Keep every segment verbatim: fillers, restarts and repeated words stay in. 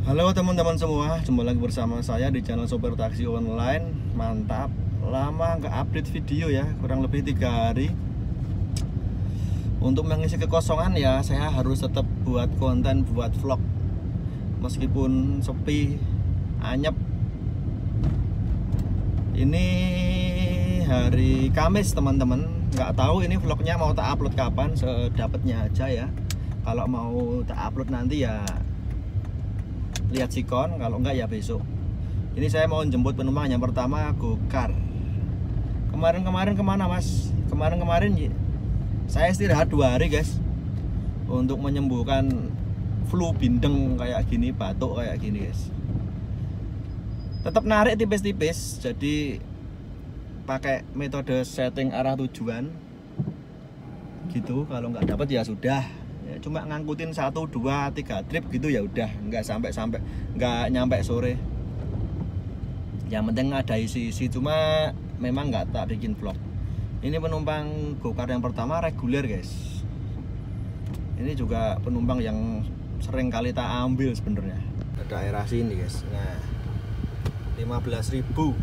Halo teman-teman semua, jumpa lagi bersama saya di channel Sopir Taksi Online. Mantap, lama nggak update video ya, kurang lebih tiga hari. Untuk mengisi kekosongan ya, saya harus tetap buat konten, buat vlog. Meskipun sepi, anyep. Ini hari Kamis teman-teman. Nggak tahu ini vlognya mau tak upload kapan, sedapatnya aja ya. Kalau mau tak upload nanti ya lihat sikon, kalau enggak ya besok. Ini saya mau jemput penumpang yang pertama, Gokar. Kemarin-kemarin kemana mas? Kemarin-kemarin saya istirahat dua hari guys, untuk menyembuhkan flu bindeng kayak gini, batuk kayak gini guys. Tetap narik tipis-tipis, jadi pakai metode setting arah tujuan gitu. Kalau nggak dapat ya sudah, cuma ngangkutin satu dua tiga trip gitu ya udah, nggak sampai sampai nggak nyampe sore. Yang penting ada isi-isi, cuma memang nggak tak bikin vlog. Ini penumpang Gokar yang pertama reguler guys. Ini juga penumpang yang sering kali tak ambil sebenarnya. Ada daerah sini guys. Nah, lima belas ribu.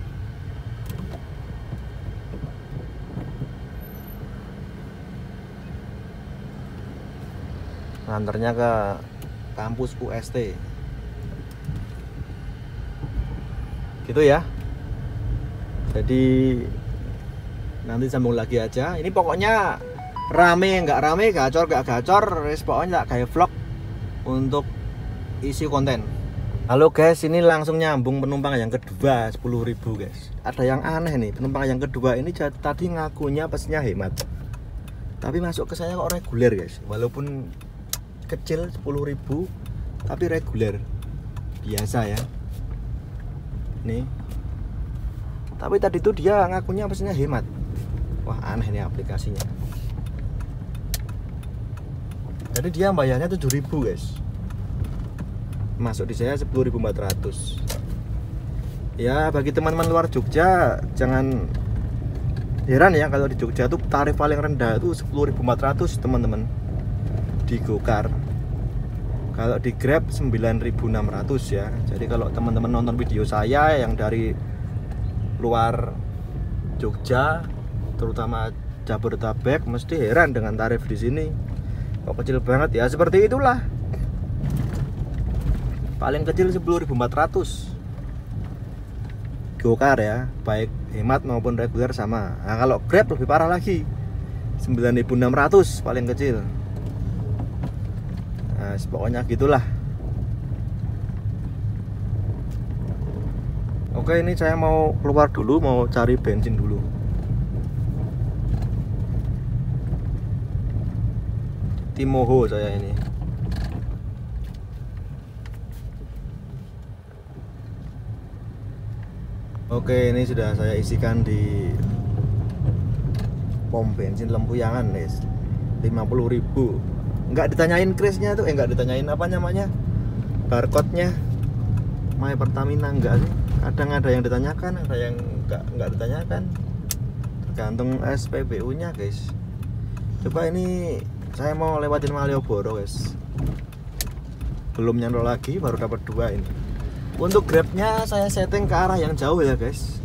Nganternya ke kampus U S T gitu ya. Jadi nanti sambung lagi aja. Ini pokoknya rame nggak rame, gacor nggak gacor, pokoknya kayak vlog untuk isi konten. Halo guys, ini langsung nyambung penumpang yang kedua, sepuluh ribu guys. Ada yang aneh nih, penumpang yang kedua ini tadi ngakunya pesnya hemat, tapi masuk ke saya kok reguler guys. Walaupun kecil sepuluh ribu tapi reguler biasa ya nih. Tapi tadi tuh dia ngakunya pesannya hemat. Wah aneh nih aplikasinya. Jadi dia bayarnya tujuh ribu guys, masuk di saya sepuluh ribu empat ratus. Ya bagi teman-teman luar Jogja jangan heran ya, kalau di Jogja tuh tarif paling rendah itu sepuluh ribu empat ratus teman-teman di Gokar. Kalau di Grab sembilan ribu enam ratus ya. Jadi kalau teman-teman nonton video saya yang dari luar Jogja, terutama Jabodetabek, mesti heran dengan tarif di sini. Kok kecil banget ya? Seperti itulah. Paling kecil sepuluh ribu empat ratus. Gokar ya, baik hemat maupun reguler sama. Nah, kalau Grab lebih parah lagi. sembilan ribu enam ratus paling kecil. Nah, pokoknya gitulah. Oke, ini saya mau keluar dulu, mau cari bensin dulu. Timoho saya ini. Oke, ini sudah saya isikan di pom bensin Lempuyangan guys, lima puluh ribu. Nggak ditanyain krisnya tuh, eh nggak ditanyain apa namanya, barcode-nya My Pertamina enggak sih. Kadang ada yang ditanyakan, ada yang nggak nggak ditanyakan, tergantung S P B U-nya guys. Coba ini saya mau lewatin Malioboro guys, belum nyantol lagi, baru dapat dua ini. Untuk Grab-nya saya setting ke arah yang jauh ya guys.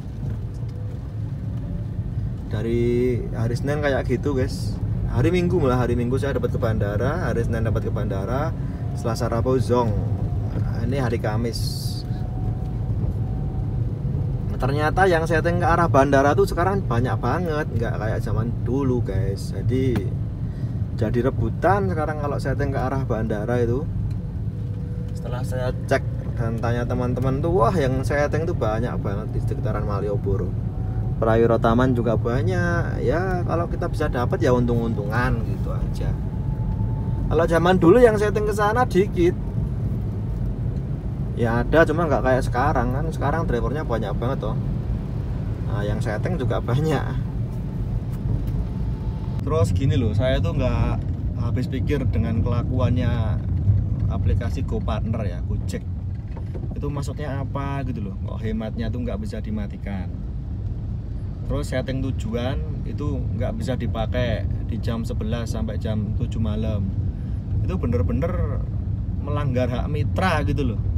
Dari hari Senin kayak gitu guys. Hari Minggu malah, hari Minggu saya dapat ke bandara, hari Senin dapat ke bandara, Selasa Rabu zong. Nah, ini hari Kamis. Nah, ternyata yang setting ke arah bandara tuh sekarang banyak banget, nggak kayak zaman dulu guys. Jadi jadi rebutan sekarang kalau setting ke arah bandara itu. Setelah saya cek dan tanya teman-teman tuh, wah yang setting tuh banyak banget di sekitaran Malioboro. Prayoro Taman juga banyak ya. Kalau kita bisa dapat ya untung-untungan gitu aja. Kalau zaman dulu yang setting ke sana dikit ya ada, cuma nggak kayak sekarang kan. Sekarang drivernya banyak banget toh. Nah, yang setting juga banyak. Terus gini loh, saya tuh nggak habis pikir dengan kelakuannya aplikasi GoPartner ya, Gojek. Itu maksudnya apa gitu loh, kok hematnya tuh nggak bisa dimatikan. Terus setting tujuan itu nggak bisa dipakai di jam sebelas sampai jam tujuh malam. Itu bener-bener melanggar hak mitra gitu loh.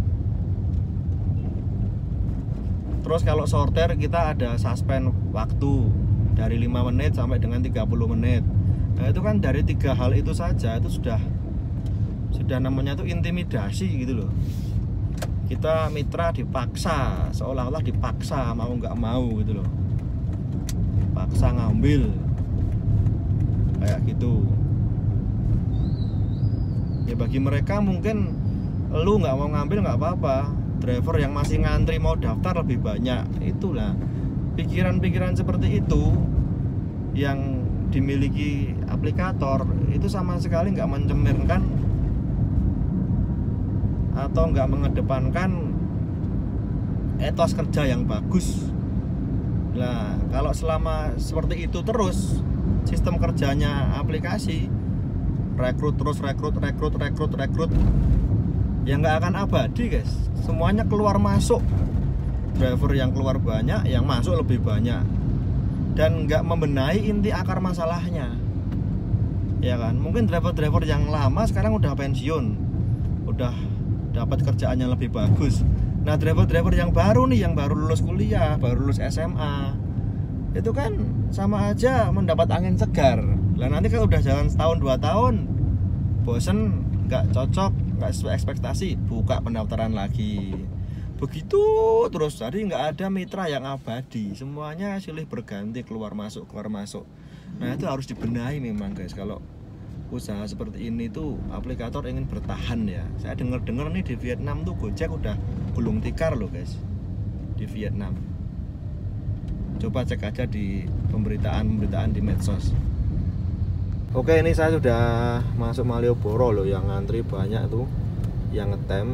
Terus kalau sorter kita ada suspend waktu dari lima menit sampai dengan tiga puluh menit. Nah, itu kan dari tiga hal itu saja itu sudah sudah namanya tuh intimidasi gitu loh. Kita mitra dipaksa, seolah-olah dipaksa mau nggak mau gitu loh. Paksa ngambil kayak gitu. Ya bagi mereka mungkin lu nggak mau ngambil nggak apa-apa, driver yang masih ngantri mau daftar lebih banyak. Itulah pikiran-pikiran seperti itu yang dimiliki aplikator itu sama sekali nggak mencerminkan atau nggak mengedepankan etos kerja yang bagus. Nah, kalau selama seperti itu terus sistem kerjanya aplikasi, rekrut terus rekrut rekrut rekrut rekrut, ya nggak akan abadi guys. Semuanya keluar masuk, driver yang keluar banyak, yang masuk lebih banyak, dan nggak membenahi inti akar masalahnya, ya kan? Mungkin driver-driver yang lama sekarang udah pensiun, udah dapat kerjaan yang lebih bagus. Nah, driver-driver yang baru nih, yang baru lulus kuliah, baru lulus S M A, itu kan sama aja mendapat angin segar. Lah nanti kalau udah jalan setahun dua tahun, bosen, nggak cocok, nggak sesuai ekspektasi, buka pendaftaran lagi. Begitu terus, jadi nggak ada mitra yang abadi, semuanya silih berganti, keluar masuk keluar masuk. Nah itu harus dibenahi memang guys. Kalau usaha seperti ini tuh aplikator ingin bertahan ya. Saya dengar-dengar nih di Vietnam tuh Gojek udah gulung tikar loh guys, di Vietnam. Coba cek aja di pemberitaan-pemberitaan di medsos. Oke, ini saya sudah masuk Malioboro loh, yang ngantri banyak tuh, yang ngetem.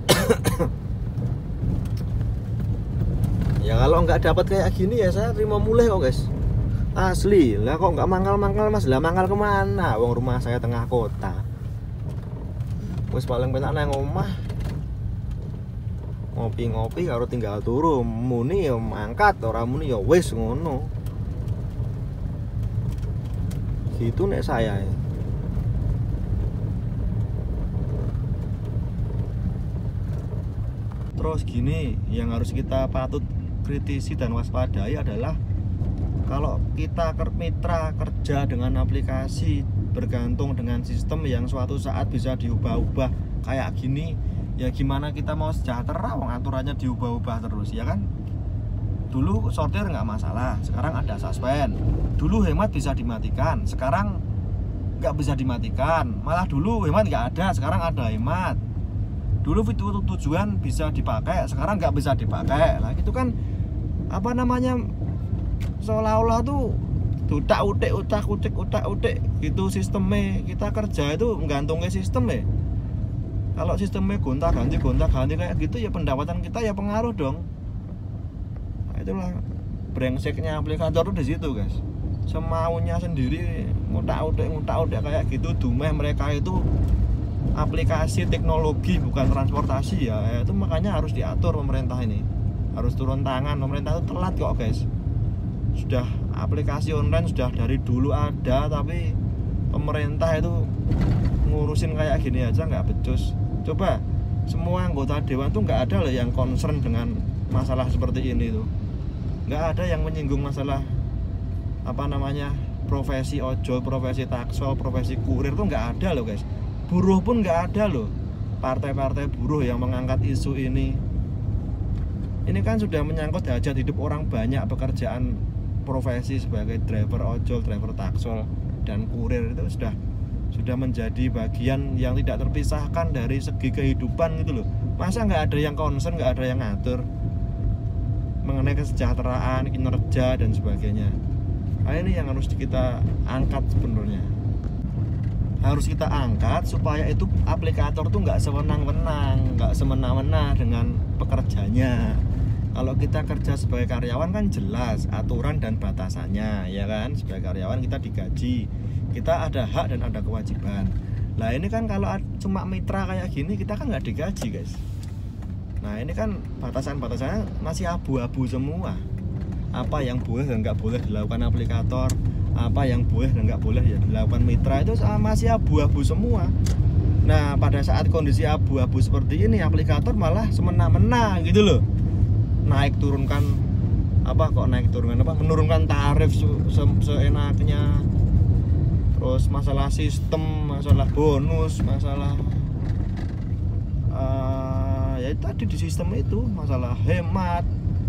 Ya kalau nggak dapat kayak gini ya saya terima mulai kok guys. Asli, lah kok nggak mangkal-mangkal mas, lah mangkal kemana? Wong rumah saya tengah kota. Wes paling penak nang omah. Ngopi-ngopi karo tinggal turu, muni ya mangkat, ora muni ya wis ngono. Gitu nek saya ya. Terus gini, yang harus kita patut kritisi dan waspadai adalah kalau kita mitra kerja dengan aplikasi bergantung dengan sistem yang suatu saat bisa diubah-ubah kayak gini, ya gimana kita mau sejahtera wong aturannya diubah-ubah terus, ya kan? Dulu sortir nggak masalah, sekarang ada suspend. Dulu hemat bisa dimatikan, sekarang nggak bisa dimatikan. Malah dulu hemat nggak ada, sekarang ada hemat. Dulu fitur tujuan bisa dipakai, sekarang nggak bisa dipakai. Lah itu kan apa namanya, seolah-olah tuh utak utik utak utik utak utik gitu sistemnya. Kita kerja itu menggantungnya sistem ya. Kalau sistemnya gonta ganti gonta ganti kayak gitu ya pendapatan kita ya pengaruh dong. Nah, itulah brengseknya aplikator tuh di situ guys. Semaunya sendiri ngutak utik ngutak utik kayak gitu. Dumeh mereka itu aplikasi teknologi bukan transportasi ya. Itu makanya harus diatur pemerintah ini. Harus turun tangan, pemerintah itu telat kok guys. Sudah aplikasi online sudah dari dulu ada, tapi pemerintah itu ngurusin kayak gini aja nggak becus. Coba semua anggota dewan tuh nggak ada loh yang concern dengan masalah seperti ini tuh. Nggak ada yang menyinggung masalah apa namanya profesi ojol, profesi taksol, profesi kurir tuh nggak ada loh guys. Buruh pun nggak ada loh, partai-partai buruh yang mengangkat isu ini. Ini kan sudah menyangkut hajat hidup orang banyak. Pekerjaan profesi sebagai driver ojol, driver taksol, dan kurir itu sudah sudah menjadi bagian yang tidak terpisahkan dari segi kehidupan gitu loh. Masa nggak ada yang concern, nggak ada yang ngatur mengenai kesejahteraan, kinerja, dan sebagainya. Nah, ini yang harus kita angkat sebenarnya. Harus kita angkat supaya itu aplikator tuh nggak sewenang-wenang, nggak semena-mena dengan pekerjanya. Kalau kita kerja sebagai karyawan kan jelas aturan dan batasannya, ya kan? Sebagai karyawan kita digaji, kita ada hak dan ada kewajiban. Nah ini kan kalau cuma mitra kayak gini kita kan nggak digaji guys. Nah ini kan batasan-batasannya masih abu-abu semua. Apa yang boleh dan nggak boleh dilakukan aplikator, apa yang boleh dan nggak boleh ya dilakukan mitra itu masih abu-abu semua. Nah pada saat kondisi abu-abu seperti ini, aplikator malah semena-mena gitu loh, naik turunkan apa kok naik turunkan apa menurunkan tarif se seenaknya. Terus masalah sistem, masalah bonus, masalah uh, ya tadi di sistem itu, masalah hemat,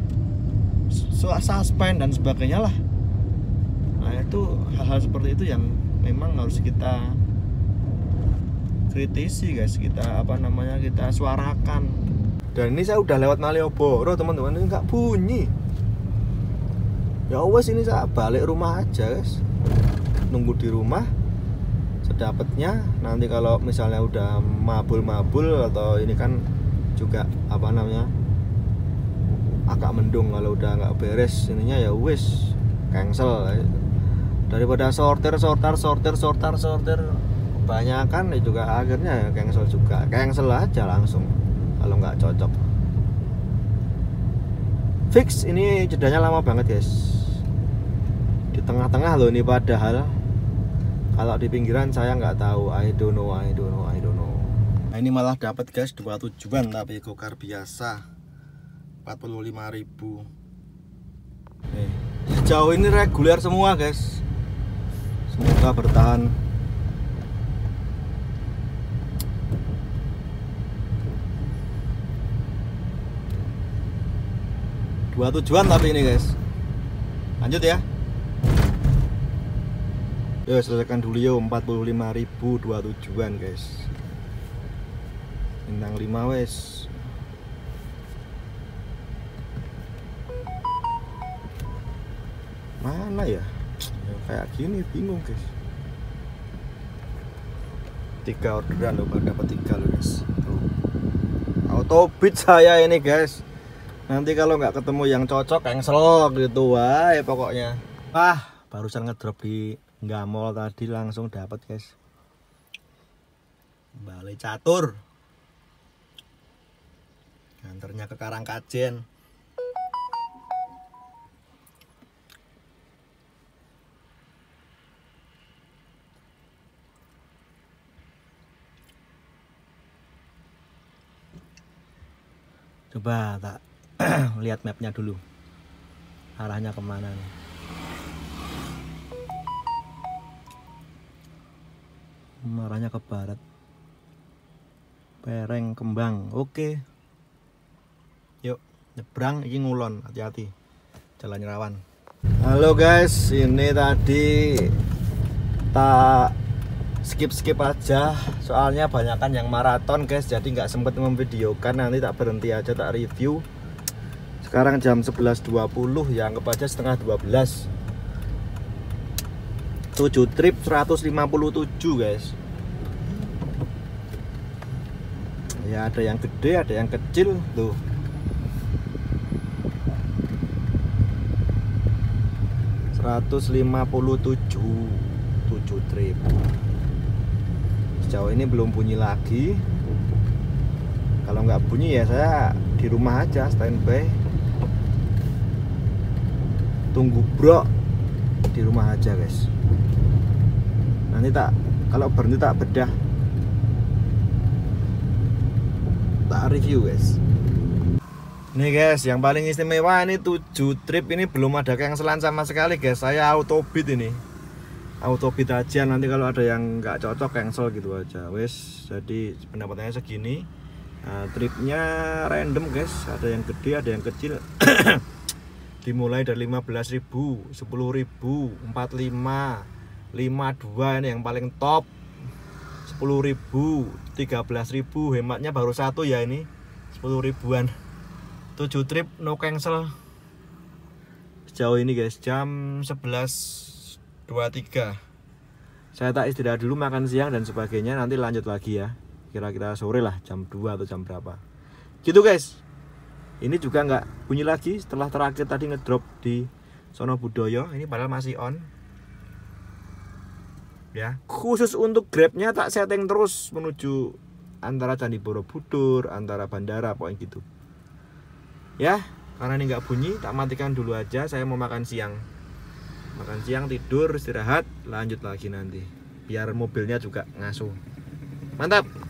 suspend dan sebagainya lah. Nah itu hal-hal seperti itu yang memang harus kita kritisi guys, kita apa namanya kita suarakan. Dan ini saya udah lewat Malioboro teman-teman, ini nggak bunyi. Ya wes, ini saya balik rumah aja guys, nunggu di rumah sedapatnya. Nanti kalau misalnya udah mabul-mabul atau ini kan juga apa namanya agak mendung, kalau udah nggak beres ininya ya wes cancel. Daripada sortir sortir sortir sortir sortir kebanyakan ya juga akhirnya cancel juga, cancel aja langsung kalau nggak cocok. Fix ini jedanya lama banget guys, di tengah-tengah loh ini, padahal kalau di pinggiran saya nggak tahu. I don't know, I don't know, I don't know. Nah, ini malah dapat guys dua tujuan, tapi gokar biasa empat puluh lima ribu. Nih, sejauh ini reguler semua guys, semoga bertahan. Dua tujuan tapi ini guys, lanjut ya. Yo selesaikan dulu yo, empat puluh lima ribu dua tujuan guys, bintang lima wes. Mana ya? Ya kayak gini bingung guys. Tiga orderan loh, baru dapat tiga loh guys. Tuh. Autobid saya ini guys. Nanti kalau nggak ketemu yang cocok cancel gitu, wah ya pokoknya. Wah, barusan ngedrop di Gamol tadi langsung dapat guys. Balai catur. Nganternya ke Karangkajen. Coba tak lihat mapnya dulu, arahnya kemana nih. Arahnya ke barat, Pereng Kembang. Oke, yuk nyebrang, ini ngulon, hati-hati jalan rawan. Halo guys, ini tadi tak skip-skip aja, soalnya banyakan yang maraton guys, jadi nggak sempet memvideokan. Nanti tak berhenti aja, tak review. Sekarang jam sebelas dua puluh, ya anggap aja setengah dua belas. tujuh trip seratus lima puluh tujuh guys. Ya ada yang gede, ada yang kecil tuh. seratus lima puluh tujuh, tujuh trip. Sejauh ini belum bunyi lagi. Kalau nggak bunyi ya saya di rumah aja standby, tunggu bro di rumah aja guys. Nanti tak kalau berhenti tak bedah, tak review guys. Nih guys, yang paling istimewa ini tujuh trip ini belum ada cancelan sama sekali guys. Saya autobid ini, autobid aja. Nanti kalau ada yang nggak cocok cancel gitu aja wes. Jadi pendapatannya segini. Nah, tripnya random guys, ada yang gede, ada yang kecil. Dimulai dari lima belas ribu, sepuluh ribu, empat puluh lima, lima puluh dua ini yang paling top. Sepuluh ribu, tiga belas ribu, hematnya baru satu ya ini, sepuluh ribuan. Tujuh trip no cancel. Sejauh ini guys, jam sebelas dua puluh tiga. Saya tak istirahat dulu, makan siang dan sebagainya. Nanti lanjut lagi ya, kira-kira sore lah, jam dua atau jam berapa gitu guys. Ini juga nggak bunyi lagi setelah terakhir tadi ngedrop di Sono Budoyo. Ini padahal masih on ya. Khusus untuk grabnya tak setting terus menuju antara Candi Borobudur, antara bandara, pokoknya gitu ya. Karena ini nggak bunyi, tak matikan dulu aja. Saya mau makan siang, makan siang, tidur, istirahat, lanjut lagi nanti biar mobilnya juga ngasuh. Mantap.